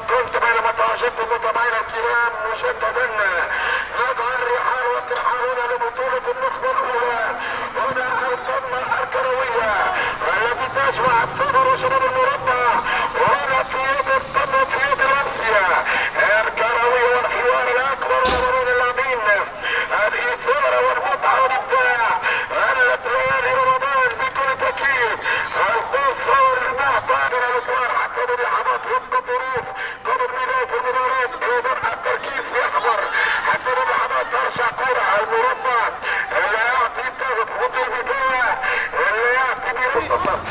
كنت بينما تواجدتم متابعينا الكرام مجددا نضع الرحال والترحالون لبطولة النخبة الأولى هنا القمة الكروية التي تجمع الصدر وشباب المربع وهنا في يد القمة في يد الأمسية الكروية والحوار الأكبر ومرون اللاعبين الإثارة والمتعة والإبداع الليالي رمضان بكل تأكيد الخوف والرباح من الأسوار حتى باللحظات وسط الظروف قبل بداية المباراة أيضا التركيز يحضر حتى باللحظات ترشح كرة المربع اللي يعطي الضغط ضد البداية اللي يعطي بيرصص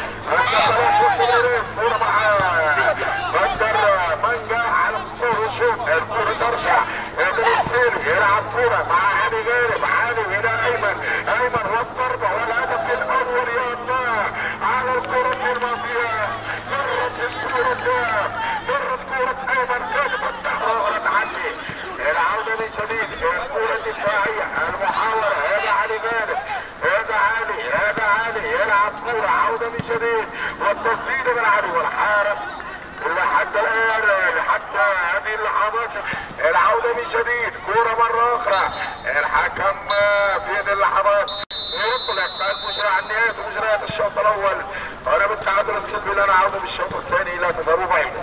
كرة مع بدر منجا على مستوى الشوط الكرة ترشح يلعب كرة مع علي غالب علي هنا أيمن والضربة والهدف الأول يا الله على الكرة الماضية مرت كرة أيمن كانت التحرر تعدي العودة من جديد الكرة الدفاعية المحاولة هذا علي غالب هذا علي يلعب كرة عودة من جديد والتصديد من علي والحارس حتى الآن حتى هذه اللحظات العودة من جديد كرة مرة أخرى الحكم في هذه اللحظات يطلق المجرى النهاية مجريات الشوط الأول هنا بالتعادل السلبي لنا عودة بالشوط الثاني لا تذهبوا بعيدا.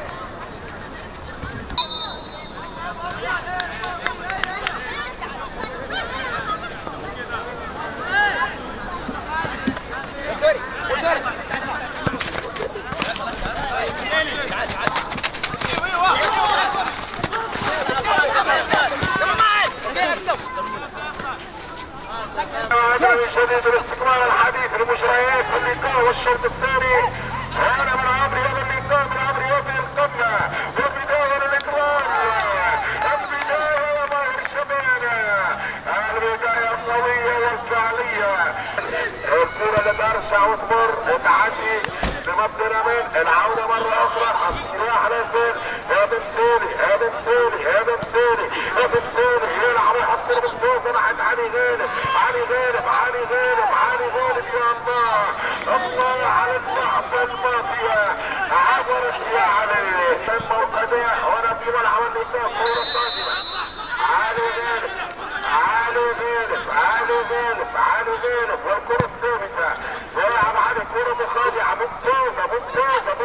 شديد الاستقبال الحديث لمجريات اللقاء والشوط الثاني هنا من عبر يد اللقاء من عبر يد القمة والبداية للإكرام البداية يا ماهر شبانة البداية القوية والفعلية الكرة اللي ترشع وتمر وتعدي لمبدأ من العودة مرة أخرى الصراع على الفيل هذا مسيري يلعب يحط المستوى ناحية علي غالب يا الله على اللحظة الماضية عبرت يا علي تم الأداء هنا في ملعب اللقاء كورة قادمة علي غالب والكرة الثابتة يلعب على كرة مخادعة ممتازة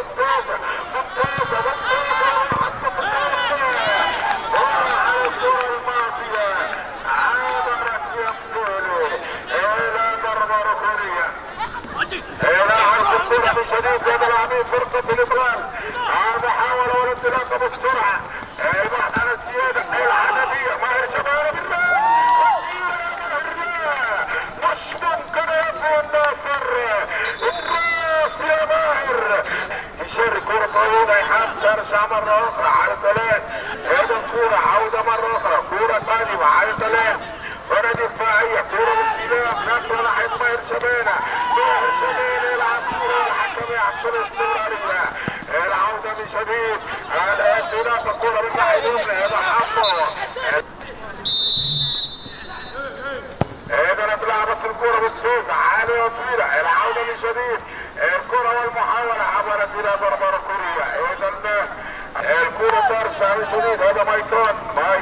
على الكرة الماضية عبرت يا مسيري إلى ضربة ركنية يلعب الكرة بشديد يد العميد فرصة الإبرام المحاولة والانطلاقة بسرعة البحث عن الزيادة العددية ماهر شباب مش ممكن يكون ناصر الراس يا ماهر يشارك كرة طويلة يحب ترجع مرة أخرى على ثلاث هذا الكرة عودة مرة أخرى كرة قادمة على ثلاث هنا دفاعية كرة باستلام نقلة ناحية ماهر شبانة يلعب كرة الحكم يحصل استمرارية العودة من جديد الآن تنافى كرة من ناحية اليمنى هذا حمو هذا لعبت الكرة بالسوق عالية وطويلة العودة من جديد الكرة والمحاولة عبرت إلى ضربة ركنية إذا الكرة ترجع من جديد هذا مايكون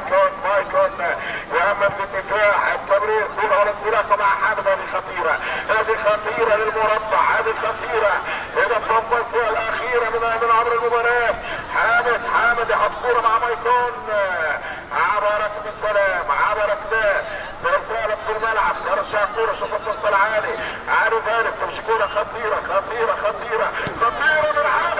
يأمن بالدفاع التمرير كرة والانطلاقة مع حامد هذه خطيرة للمربع إذا التنفيذية الأخيرة من عبر المباراة حامد يحط كرة مع مايكون عبرت بالسلام رسالة في الملعب ترشح كرة شوف التصل علي غالب تمشي كرة خطيرة من حامد